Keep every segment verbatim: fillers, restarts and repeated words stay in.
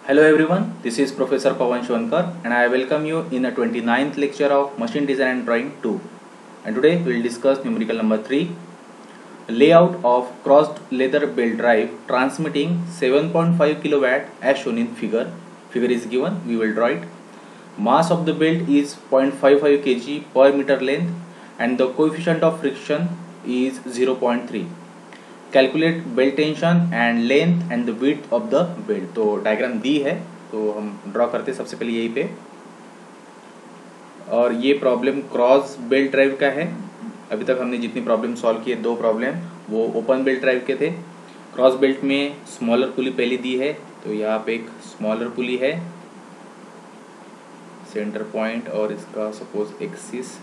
Hello everyone, this is Professor Pawan Shankar and I welcome you in the twenty-ninth lecture of Machine Design and Drawing two. And today we will discuss numerical number three, layout of crossed leather belt drive transmitting seven point five kilowatt as shown in figure. Figure is given, we will draw it. Mass of the belt is zero point five five kilograms per meter length and the coefficient of friction is zero point three. Calculate belt tension and length and the width of the belt. तो diagram दी है तो हम draw करते हैं सबसे पहले यहीं पे। और ये प्रॉब्लम क्रॉस बेल्ट ड्राइव का है। अभी तक हमने जितनी प्रॉब्लम सॉल्व किए दो प्रॉब्लम वो ओपन बेल्ट ड्राइव के थे। क्रॉस बेल्ट में स्मॉलर पुली पहले दी है, तो यहाँ पे एक स्मॉलर पुली है सेंटर पॉइंट और इसका सपोज एक्सिस,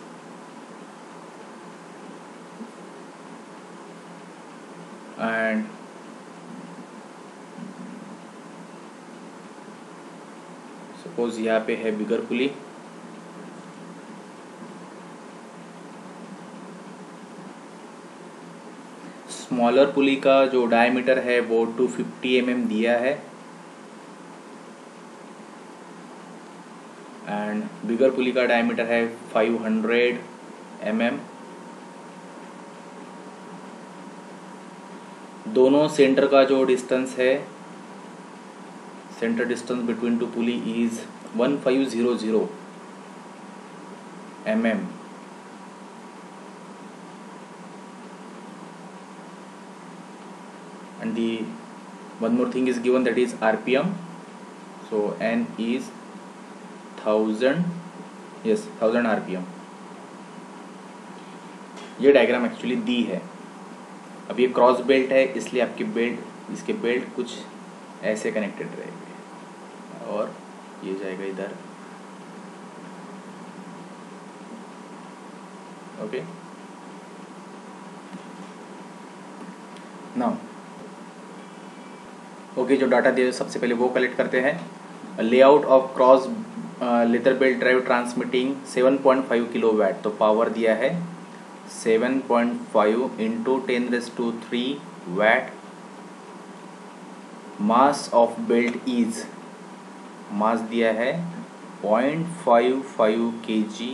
एंड सपोज यहाँ पे है बिगर पुली। स्मॉलर पुली का जो डायमीटर है वो दो सौ पचास एम एम दिया है एंड बिगर पुली का डायमीटर है पाँच सौ एम एम। दोनों सेंटर का जो डिस्टेंस है, centre distance between two pulley is one five zero zero m m. and the one more thing is given, that is R P M. so N is thousand, yes thousand R P M. ये diagram actually दी है। अब ये cross belt है इसलिए आपकी belt, इसके belt कुछ ऐसे कनेक्टेड रहेंगे और ये जाएगा इधर। ओके, नाउ ओके जो डाटा दिया सबसे पहले वो कलेक्ट करते हैं। Layout of cross leather belt drive transmitting seven point five kilowatt, तो पावर दिया है seven point five into ten raise to three watt. Mass of belt is, mass दिया है point five five k g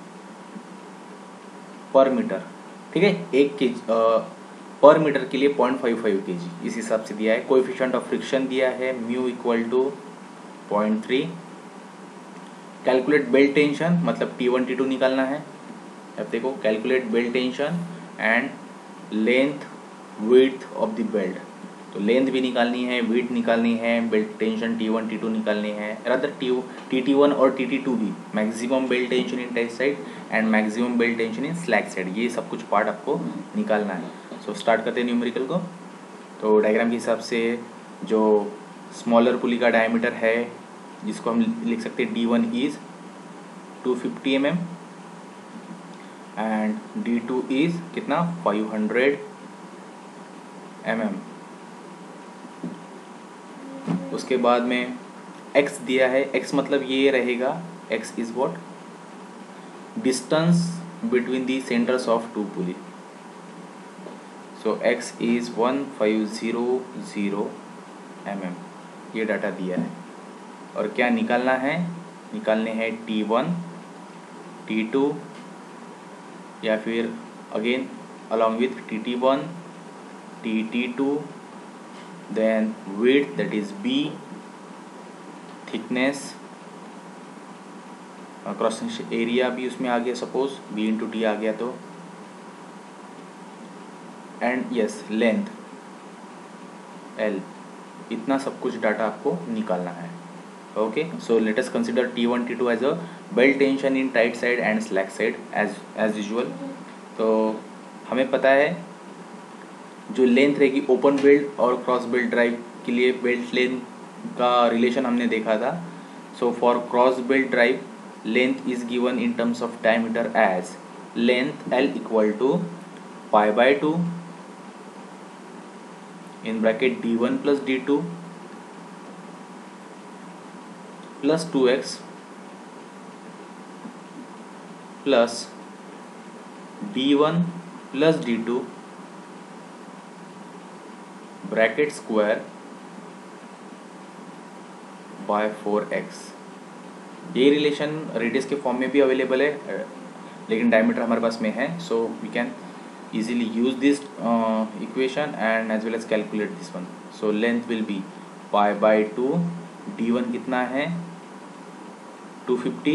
पर metre. ठीक है, एक के पर मीटर के लिए पॉइंट फाइव फाइव के जी इस हिसाब से दिया है। कोएफिशिएंट ऑफ फ्रिक्शन दिया है mu equal to point three. Calculate belt tension मतलब टी वन टी टू निकालना है। अब देखो, calculate belt tension and length width of the belt, तो लेंथ भी निकालनी है, विड्थ निकालनी है, belt tension T one T two निकालनी है, rather T T T one और टी टी टू भी। Maximum belt tension in tight side and maximum belt tension in slack side, ये सब कुछ पार्ट आपको निकालना है। सो so, स्टार्ट करते हैं न्यूमेरिकल को। तो डायग्राम के हिसाब से जो स्मॉलर पुली का डायमीटर है जिसको हम लिख सकते हैं D one is two fifty m m and D two is कितना फाइव हंड्रेड एम एम। उसके बाद में x दिया है, x मतलब ये रहेगा, x is what, distance between the centres of two pulley. So x is one five zero zero m m, ये डाटा दिया है। और क्या निकालना है, निकालने हैं टी वन टी टू या फिर again along with T T one T T two, then width that is b, thickness, cross area भी उसमें आ गया, सपोज b इंटू टी आ गया तो, एंड यस लेंथ l। इतना सब कुछ डाटा आपको निकालना है। Okay, so let us consider T one T two as a belt tension in tight side and slack side as as usual. तो हमें पता है जो लेंथ रहेगी ओपन बेल्ट और क्रॉस बेल्ट ड्राइव के लिए, बेल्ट लेंथ का रिलेशन हमने देखा था। So for cross belt drive length is given in terms of diameter as length L equal to pi by two in bracket D one plus D two plus two x plus D one plus D two bracket square by four x. ये relation radius के form में भी available है, लेकिन diameter हमारे पास में है, so we can easily use this uh, equation and as well as calculate this one. So length will be pi by two, D one कितना है टू फिफ्टी,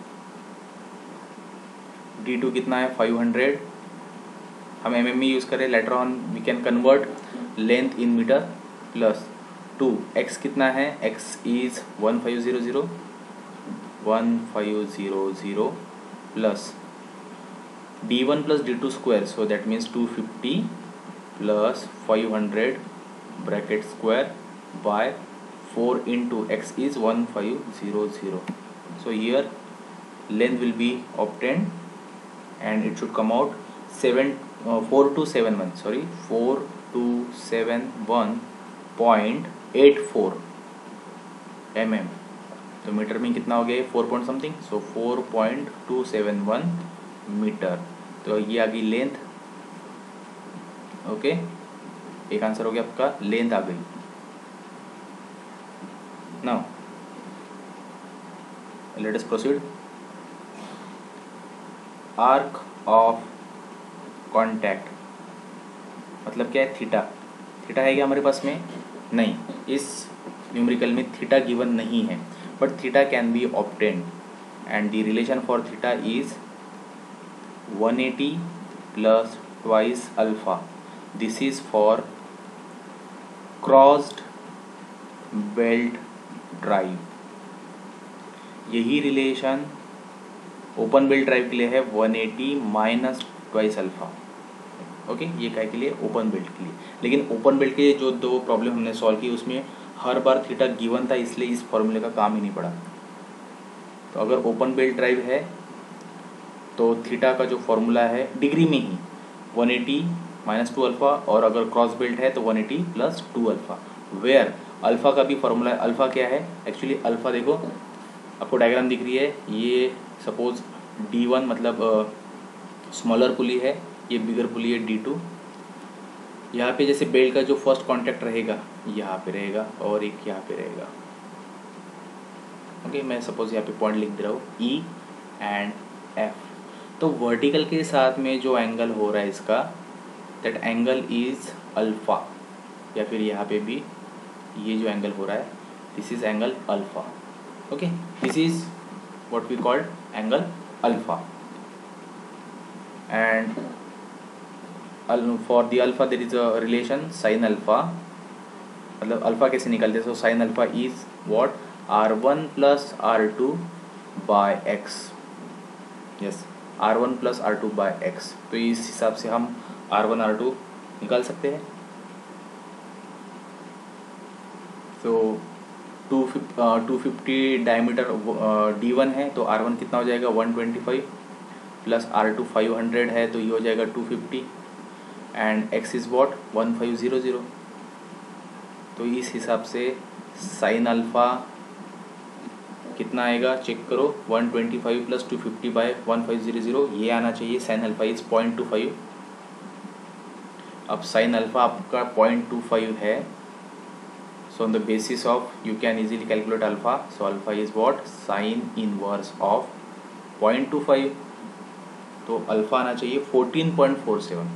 डी टू कितना है फाइव हंड्रेड। हम m m में use करें, later on we can convert length in metre, plus two x कितना है, x is one five zero zero, one five zero zero plus D one plus D two square, so that means two fifty plus five hundred bracket square by four into x is one five zero zero. So here length will be obtained and it should come out seven uh, four two seven one sorry four two seven one point eight four mm. तो metre में कितना हो गया four point something, so four point two seven one metre. तो ये आ गई length. Okay, एक आंसर हो गया आपका, लेंथ आ गई. Now let us proceed. Arc of contact मतलब क्या है, थीटा. थीटा है क्या हमारे पास में? नहीं, इस न्यूमेरिकल में थीटा गिवन नहीं है, but theta can be obtained and the relation for theta is one eighty plus twice alpha. This is for crossed belt drive. यही रिलेशन ओपन बेल्ट ड्राइव के लिए है, one eighty minus twice alpha. Okay, ये क्या के लिए? Open belt के लिए. लेकिन ओपन बेल्ट के जो दो प्रॉब्लम हमने सॉल्व की उसमें हर बार थीटा गिवन था, इसलिए इस फॉर्मूले का काम ही नहीं पड़ा. तो अगर ओपन बेल्ट ड्राइव है तो थीटा का जो फॉर्मूला है डिग्री में ही one eighty minus two alpha, और अगर क्रॉस बेल्ट है तो one eighty plus two alpha. Where alpha का भी फॉर्मूला है. अल्फा क्या है एक्चुअली? अल्फा देखो, आपको डायग्राम दिख रही है. ये सपोज डी वन मतलब स्मॉलर पुली है, ये बिगर पुली है डी टू. यहाँ पे जैसे बेल्ट का जो फर्स्ट कांटेक्ट रहेगा यहाँ पे रहेगा और एक यहाँ पे रहेगा. ओके, मैं सपोज यहाँ पे पॉइंट लिख दे रहा हूँ ई एंड एफ. तो वर्टिकल के साथ में जो एंगल हो रहा है इसका, दैट एंगल इज अल्फा. या फिर यहाँ पे भी ये जो एंगल हो रहा है, this is angle alpha. Okay, this is what we called angle alpha. And for the alpha there is a relation sine alpha. मतलब अल्फा कैसे निकलते हैं? So sine alpha is what? R one plus are two by x. Yes, R one plus are two by x. तो इस हिसाब से हम are one are to निकाल सकते हैं. तो two two fifty diameter D one है, तो आर वन कितना हो जाएगा? One twenty five plus are two five hundred है, तो ये हो जाएगा two fifty. And x is what? One five zero zero. तो इस हिसाब से साइन अल्फा कितना आएगा? चेक करो. One twenty five plus two fifty by one five zero zero, ये आना चाहिए. Sine alpha is point two five. अब साइन अल्फा आपका पॉइंट टू फाइव है, so on the basis of you can easily calculate alpha. So alpha is what? Sin inverse of zero point two five. तो alpha आना चाहिए fourteen point four seven.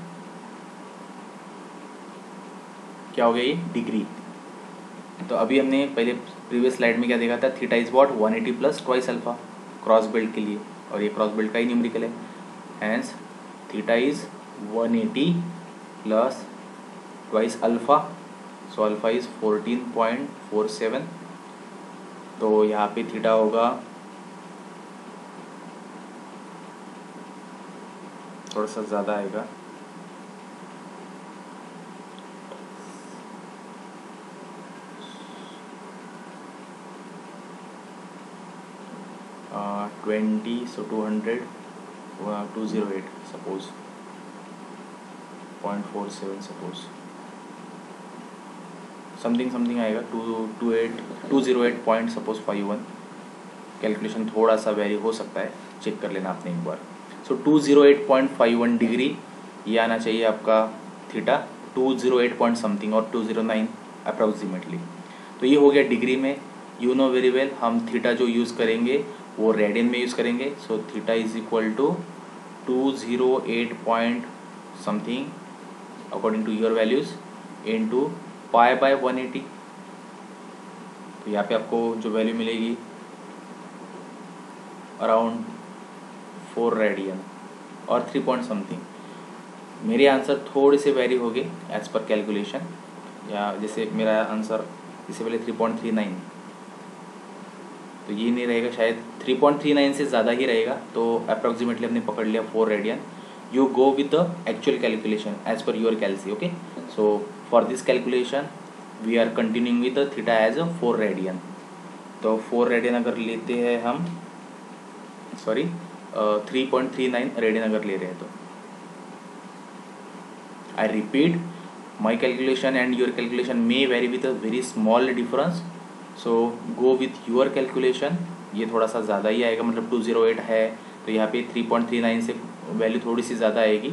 क्या हो गया ये? Degree. तो अभी हमने पहले प्रीवियस स्लाइड में क्या देखा था? Theta is what? One eighty plus twice alpha cross belt के लिए, और ये क्रॉस बेल्ट का ही न्यूमेरिकल है. Hence theta is one eighty plus twice alpha. So alpha is fourteen point four seven. तो यहाँ पे थीटा होगा थोड़ा सा ज़्यादा आएगा, twenty. So two hundred two zero eight suppose point four seven suppose something something आएगा. Two two eight two zero eight point suppose five one. Calculation थोड़ा सा वेरी हो सकता है, चेक कर लेना आपने एक बार. So two zero eight point five one degree ये आना चाहिए आपका थीटा. Two zero eight point something और टू ज़ीरो नाइन अप्रॉक्सीमेटली. तो ये हो गया डिग्री में. यू नो वेरी वेल हम थीटा जो यूज़ करेंगे वो रेडियन में यूज़ करेंगे. So theta is equal to two zero eight point something according to your values into pi by one eighty. तो यहाँ पे आपको जो वैल्यू मिलेगी अराउंड फोर रेडियन और थ्री पॉइंट समथिंग. मेरे आंसर थोड़े से वेरी हो गए एज पर कैलकुलेशन, या जैसे मेरा आंसर इससे पहले थ्री पॉइंट थ्री नाइन, तो ये नहीं रहेगा, शायद थ्री पॉइंट थ्री नाइन से ज़्यादा ही रहेगा. तो अप्रॉक्सीमेटली हमने पकड़ लिया four radian. You go with the actual calculation as per your calci. Okay, so for this calculation we are continuing with the theta as a four radian. तो four radian अगर लेते हैं हम, sorry three point three nine radian अगर ले रहे हैं, तो I repeat my calculation and your calculation may vary with a very small difference, so go with your calculation. ये थोड़ा सा ज़्यादा ही आएगा, मतलब टू ज़ीरो एट है तो यहाँ पे थ्री पॉइंट थ्री नाइन से वैल्यू थोड़ी सी ज़्यादा आएगी.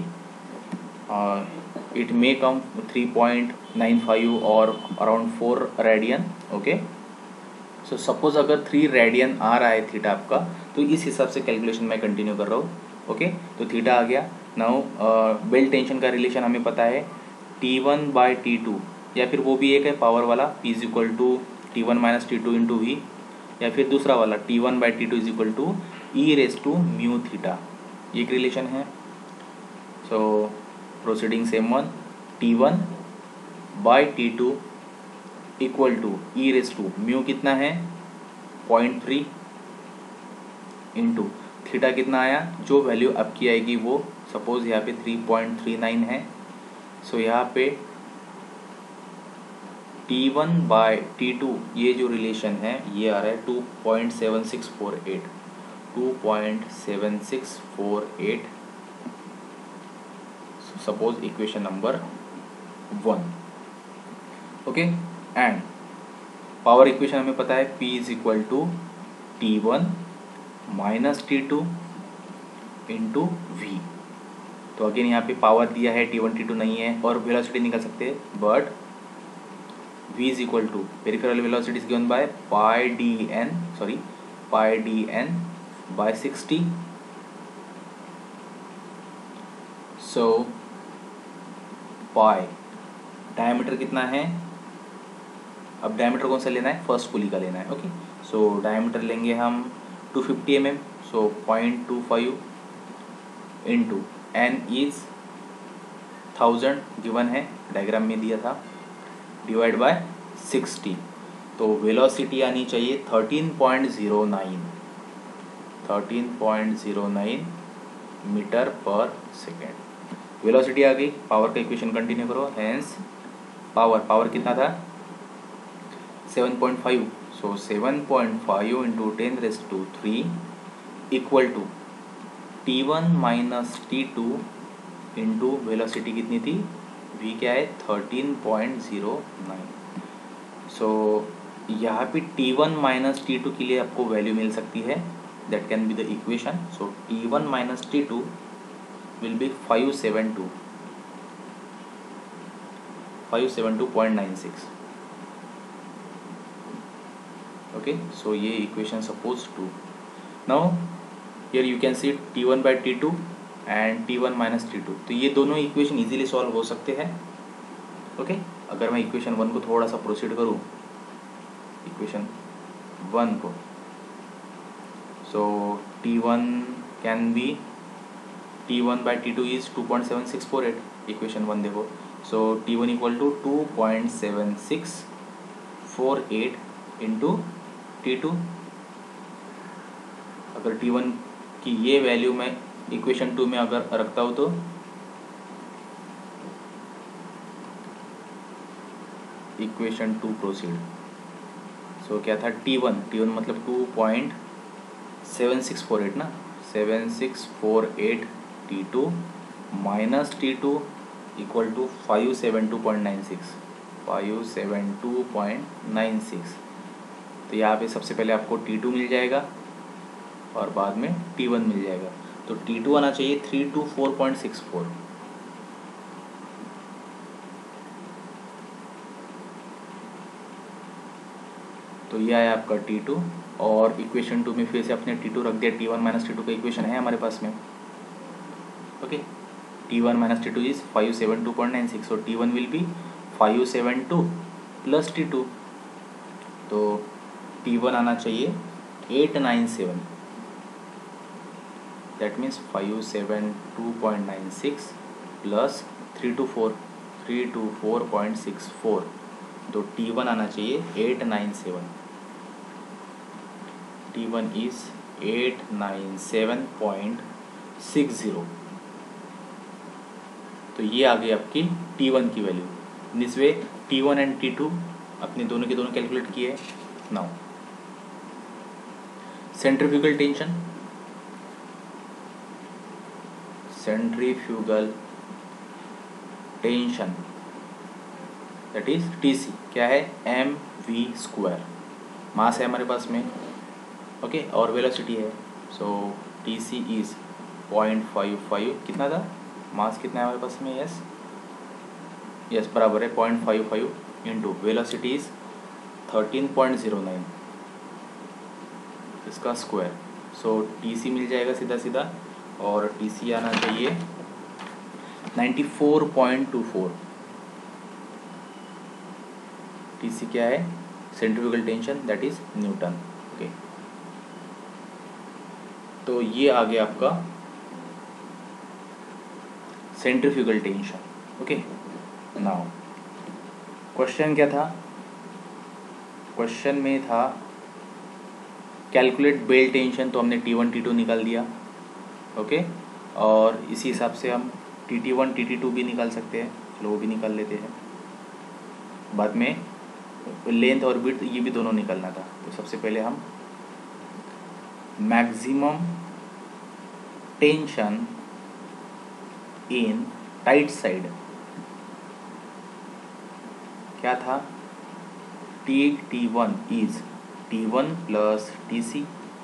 It may come three point nine five और around four radian. Okay, so suppose अगर थ्री रेडियन आ रहा है थीटा आपका, तो इस हिसाब से कैलकुलेशन मैं कंटिन्यू कर रहा हूँ. ओके, तो थीटा आ गया. नाउ बेल्ट टेंशन का रिलेशन हमें पता है T one by T two, या फिर वो भी एक है पावर वाला P is equal to T one minus T two into V, या फिर दूसरा वाला T one by T two is equal to e raise to mu theta. ये एक रिलेशन है. So proceeding same one, T one by T two equal to e raise to mu कितना है point three into theta कितना आया, जो value आपकी आएगी वो सपोज यहाँ पे थ्री पॉइंट थ्री नाइन है. सो so, यहाँ पे T one by T two ये जो रिलेशन है ये आ रहा है two point seven six four eight, two point seven six four eight. Suppose equation number one. Okay, and power equation हमें पता है P is equal to T one minus T two into V. तो again यहाँ पे power दिया है T one T to नहीं है, और वेलोसिटी निकाल सकते हैं, but v is equal to peripheral velocity is given by pi D N, sorry pi D N by sixty. So pi diameter कितना है, अब डायमीटर कौन सा लेना है, फर्स्ट पुली का लेना है. ओके, सो डायमीटर लेंगे हम two fifty m m, so point two five into n is thousand given है, डायग्राम में दिया था, डिवाइड बाय सिक्सटी. तो वेलोसिटी आनी चाहिए thirteen point zero nine, thirteen point zero nine metre पर सेकेंड. वेलोसिटी आ गई. पावर का इक्वेशन कंटिन्यू करो. हेंस पावर पावर कितना था seven point five, so seven point five into ten raise to three equal to T one minus T two into velocity कितनी थी, v क्या है thirteen point zero nine. So यहाँ पे T one minus T two के लिए आपको value मिल सकती है, that can be the equation. So T one minus T two will be five seven two, five seven two point nine six. Okay, so ये equation suppose two. Now here you can see T one by T two and T one minus T two. तो ये दोनों equation easily solve हो सकते हैं. Okay okay? अगर मैं equation one को थोड़ा सा प्रोसीड करूँ, इक्वेशन वन को, so T one can be T one by T two is two point seven six four eight. Equation one देखो, so T one equal to two point seven six four eight into T two. अगर T one कि ये value मैं equation two में अगर रखता हूँ, तो इक्वेशन टू प्रोसीड. सो क्या था टी वन, टी वन मतलब two point seven six four eight ना, seven six four eight T two minus T two equal to five seven two point nine six, five seven two point nine six. तो यहाँ पे सबसे पहले आपको T to मिल जाएगा और बाद में टी वन मिल जाएगा. तो टी टू आना चाहिए three two four point six four. तो तो ये आया आपका टी टू, और इक्वेशन टू में फिर से अपने टी टू रख दिया, T one minus T two का इक्वेशन है हमारे पास में। Okay, T one minus T two is five seven two point nine six, so T one will be five seven two plus T two, तो T one आना चाहिए eight nine seven, that means five seven two point nine six plus three two four three two four point six four, तो T one आना चाहिए eight nine seven, T one is eight nine seven point six zero. तो ये आ गई आपकी T one की value. This way T one and T two अपने दोनों के दोनों कैलकुलेट किए। Now centrifugal tension, centrifugal tension that is TC क्या है, एम वी स्क्वायर, मास है हमारे पास में, ओके okay, और वेलोसिटी है, so TC is point five five, कितना था मास, कितना है हमारे पास में, यस यस बराबर है point five five into velocity is thirteen point zero nine, इसका स्क्वायर, सो टीसी मिल जाएगा सीधा सीधा, और टीसी आना चाहिए ninety four point two four. TC क्या है, centrifugal tension that is newton. Okay, तो ये आ गया आपका centrifugal tension. Okay, now question क्या था, क्वेश्चन में था कैलकुलेट बेल टेंशन, तो हमने टी वन टी टू निकाल दिया। ओके, और इसी हिसाब से हम T T one T T two भी निकाल सकते हैं, चलो वो भी निकाल लेते हैं। बाद में लेंथ और विड्थ ये भी दोनों निकालना था, तो सबसे पहले हम maximum tension in tight side क्या था, T T one is T one plus T C,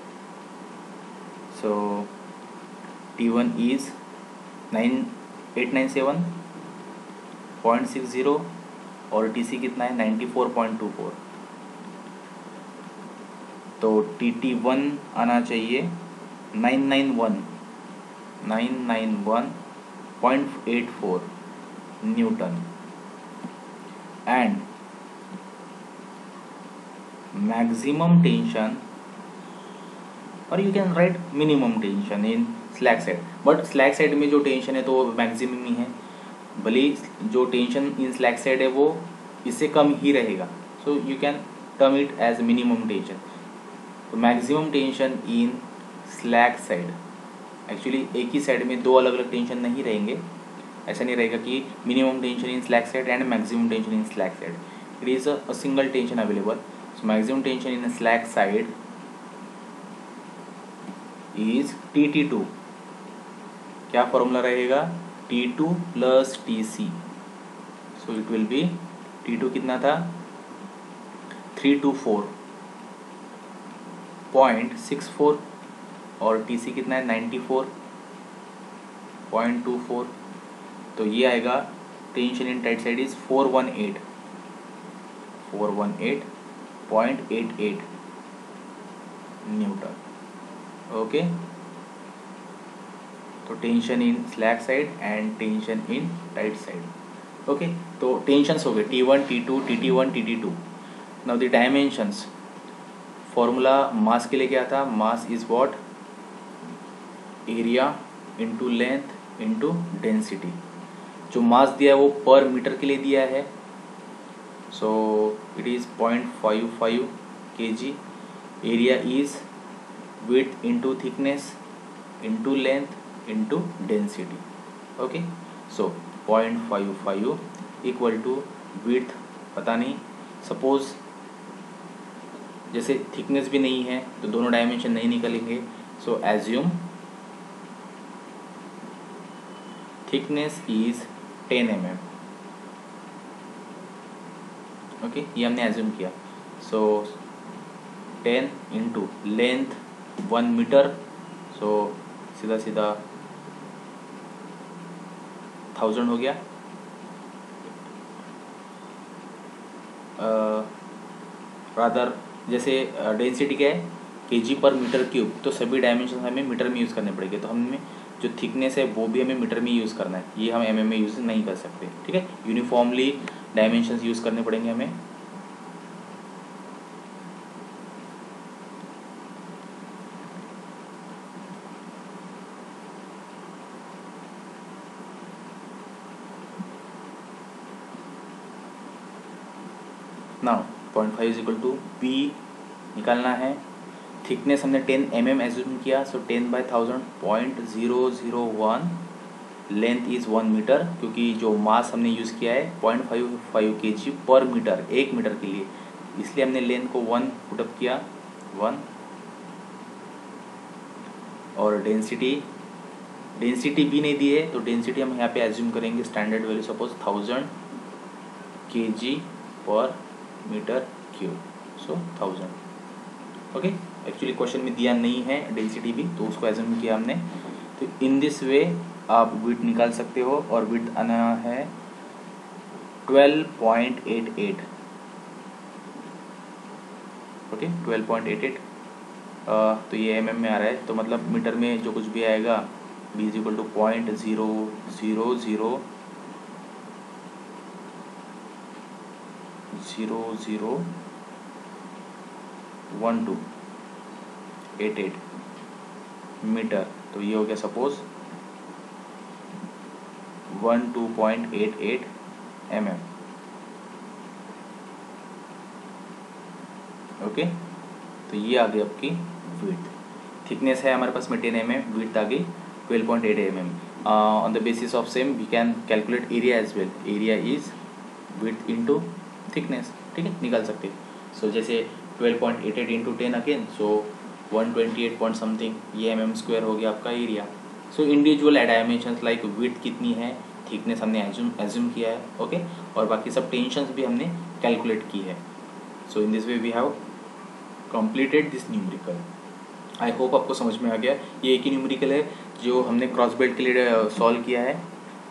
so T one is nine eight nine seven point six zero, और टी सी कितना है ninety four point two four, तो T T one आना चाहिए nine nine one nine nine one point eight four newton, and maximum tension, और you can write minimum tension in slack side, but slack side में जो tension है तो वो maximum ही है, भले जो टेंशन इन स्लैक साइड है वो इससे कम ही रहेगा, so you can term it as minimum tension. तो maximum tension in slack side, actually एक ही साइड में दो अलग अलग टेंशन नहीं रहेंगे, ऐसा नहीं रहेगा कि minimum tension in slack side and maximum tension in slack side, it is a single tension available. So maximum tension in slack side is T T two, क्या फॉर्मूला रहेगा, T two plus T C, so it will be T two कितना था three two four point six four, और T C कितना है ninety four point two four, तो ये आएगा tension in tight side is four one eight four one eight point eight eight newton. Okay, तो tension in slack side and tension in tight side. Okay, तो tensions हो गए T one T two T T one T T two. Now the dimensions, formula mass के लिए क्या था, mass is what, area into length into density. जो mass दिया है वो पर मीटर के लिए दिया है, so it is point five five k g, area is width into thickness into length into density. Okay, so point five five equal to width पता नहीं, सपोज जैसे थिकनेस भी नहीं है तो दोनों डायमेंशन नहीं निकलेंगे, so assume thickness is ten m m. Okay, ये हमने एज्यूम किया, so ten into length one metre, so सीधा सीधा थाउजेंड हो गया, रादर जैसे डेंसिटी क्या है केजी पर मीटर क्यूब, तो सभी डायमेंशन हमें मीटर में यूज़ करने पड़ेंगे, तो हमें जो थिकनेस है वो भी हमें मीटर में यूज़ करना है, ये हम एम एम में यूज़ नहीं कर सकते। ठीक है, यूनिफॉर्मली डायमेंशंस यूज़ करने पड़ेंगे हमें। Now point five is equal to b निकालना है। थिकनेस हमने टेन एम एम एज्यूम किया, so ten by thousand point zero zero one, length is one metre, क्योंकि जो मास हमने यूज़ किया है point five five k g पर मीटर, एक मीटर के लिए, इसलिए हमने लेंथ को वन पुटअप किया, वन। और डेंसिटी डेंसिटी भी नहीं दी है, तो डेंसिटी हम यहाँ पे एज्यूम करेंगे standard value, suppose thousand k g पर metre cube, so thousand. Okay, actually question में दिया नहीं है डेंसिटी भी, तो उसको एज्यूम किया हमने। तो इन दिस वे आप विड्थ निकाल सकते हो, और विड्थ आना है twelve point eight eight. Okay, twelve point eight eight, तो ये एम एम में आ रहा है, तो मतलब मीटर में जो कुछ भी आएगा b is equal to point zero zero zero zero zero one two eight eight metre. तो ये हो गया suppose one two point eight eight m m. Okay, तो ये आ गई आपकी विड्थ। थिकनेस है हमारे पास में टेन एम एम, विड्थ आ गई twelve point eight m m. On the basis of same we can calculate area as well, area is width into thickness. ठीक है, निकाल सकते हैं। सो so, जैसे twelve point eight eight into ten again, so one twenty eight point something, ये m m square हो गया आपका area. So individual dimensions like width कितनी है, थिकनेस हमने एज्यूम एज्यूम किया है। Okay okay? और बाकी सब टेंशंस भी हमने कैलकुलेट की है। So in this way we have completed this numerical. I hope आपको समझ में आ गया। ये एक ही न्यूमेरिकल है जो हमने क्रॉस बेल्ट के लिए सॉल्व किया है,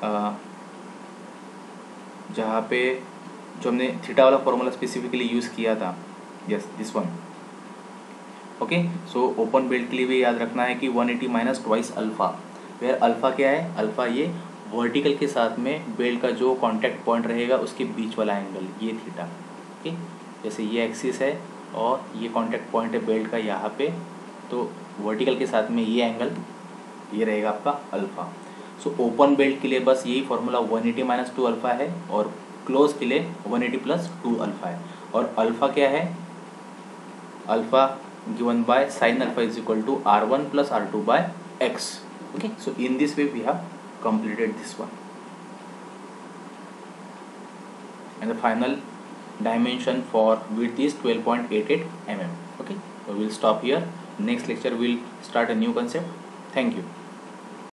जहाँ पे जो हमने थीटा वाला फॉर्मूला स्पेसिफिकली यूज़ किया था। Yes, this one. Okay, so open belt के लिए भी याद रखना है कि one eighty minus twice alpha, where alpha क्या है, अल्फ़ा ये वर्टिकल के साथ में बेल्ट का जो कांटेक्ट पॉइंट रहेगा उसके बीच वाला एंगल, ये थीटा। ओके, जैसे ये एक्सिस है और ये कांटेक्ट पॉइंट है बेल्ट का यहाँ पे, तो वर्टिकल के साथ में ये एंगल ये रहेगा आपका अल्फ़ा। सो ओपन बेल्ट के लिए बस यही formula one eighty minus two alpha है, और क्लोज के लिए one eighty plus two alpha है। और अल्फ़ा क्या है, alpha given by sine alpha is equal to r one plus are two by x. Okay, so in this way we have completed this one, and the final dimension for width is twelve point eight eight millimeters. Okay, so we'll stop here. Next lecture we'll start a new concept. Thank you.